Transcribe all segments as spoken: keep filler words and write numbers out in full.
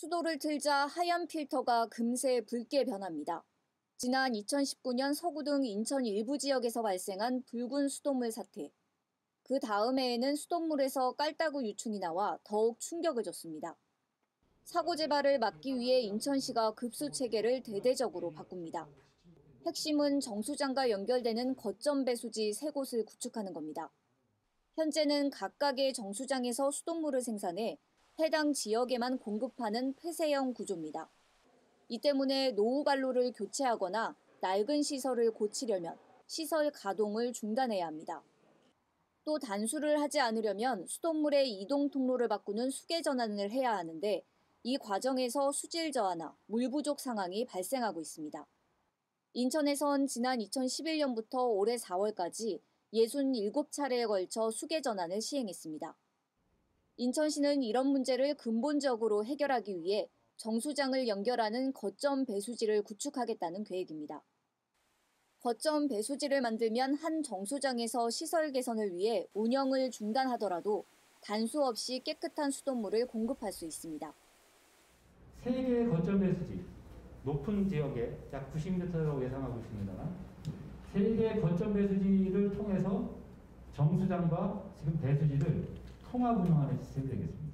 수도를 틀자 하얀 필터가 금세 붉게 변합니다. 지난 이천십구 년 서구 등 인천 일부 지역에서 발생한 붉은 수돗물 사태. 그 다음 해에는 수돗물에서 깔따구 유충이 나와 더욱 충격을 줬습니다. 사고 재발을 막기 위해 인천시가 급수 체계를 대대적으로 바꿉니다. 핵심은 정수장과 연결되는 거점 배수지 세 곳을 구축하는 겁니다. 현재는 각각의 정수장에서 수돗물을 생산해 해당 지역에만 공급하는 폐쇄형 구조입니다. 이 때문에 노후 관로를 교체하거나 낡은 시설을 고치려면 시설 가동을 중단해야 합니다. 또 단수를 하지 않으려면 수돗물의 이동 통로를 바꾸는 수계 전환을 해야 하는데 이 과정에서 수질 저하나 물 부족 상황이 발생하고 있습니다. 인천에선 지난 이천십일 년부터 올해 사월까지 육십칠 차례에 걸쳐 수계 전환을 시행했습니다. 인천시는 이런 문제를 근본적으로 해결하기 위해 정수장을 연결하는 거점 배수지를 구축하겠다는 계획입니다. 거점 배수지를 만들면 한 정수장에서 시설 개선을 위해 운영을 중단하더라도 단수 없이 깨끗한 수돗물을 공급할 수 있습니다. 세 개의 거점 배수지, 높은 지역에 약 구십 미터라고 예상하고 있습니다만 세 개의 거점 배수지를 통해서 정수장과 지금 배수지를 통합 운영하는 시스템이 되겠습니다.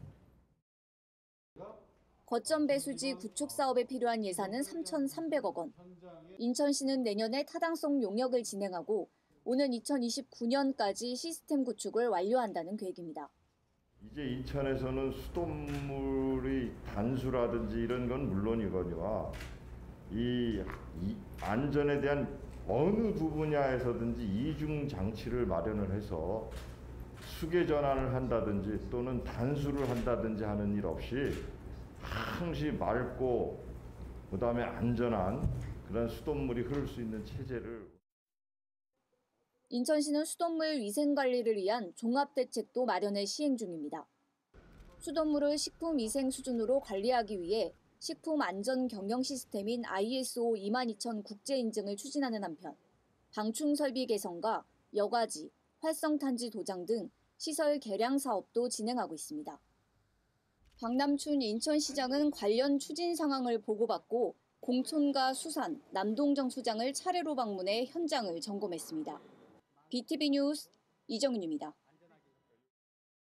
거점 배수지 구축 사업에 필요한 예산은 삼천삼백억 원. 인천시는 내년에 타당성 용역을 진행하고 오는 이천이십구 년까지 시스템 구축을 완료한다는 계획입니다. 이제 인천에서는 수돗물이 단수라든지 이런 건 물론이거니와 이, 이 안전에 대한 어느 부분야에서든지 이중 장치를 마련을 해서 수계 전환을 한다든지 또는 단수를 한다든지 하는 일 없이 항시 맑고 그다음에 안전한 그런 수돗물이 흐를 수 있는 체제를. 인천시는 수돗물 위생 관리를 위한 종합대책도 마련해 시행 중입니다. 수돗물을 식품 위생 수준으로 관리하기 위해 식품 안전 경영 시스템인 아이에스오 이만 이천 국제 인증을 추진하는 한편 방충 설비 개선과 여과지, 활성탄지 도장 등 시설 개량 사업도 진행하고 있습니다. 박남춘 인천시장은 관련 추진 상황을 보고받고 공촌과 수산, 남동정수장을 차례로 방문해 현장을 점검했습니다. 비티비 뉴스 이정윤입니다.